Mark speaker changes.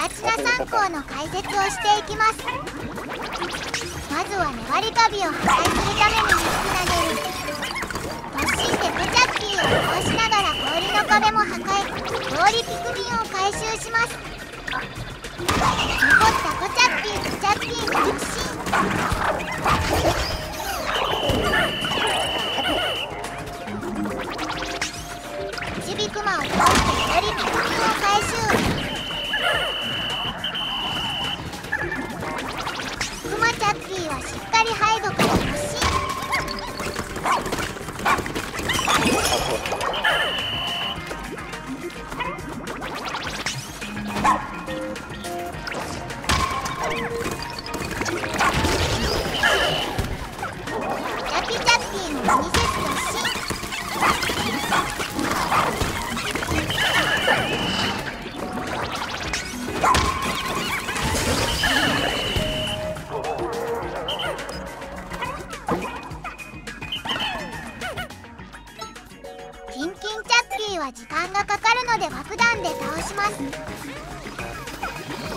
Speaker 1: ラチナ3項の解説をしていきます。まずは粘りカビを破壊するために3つ投げる。突進でコチャッピーを倒しながら氷の壁も破壊。氷ピクミンを回収します。残ったコチャッピーに突進。ちびクマを倒して氷ピクミンを回収。クマチャッピーはしっかり背後から突進。ラキチャッピーもミニセス突進。キンキンチャッピーは時間がかかるので爆弾で倒します。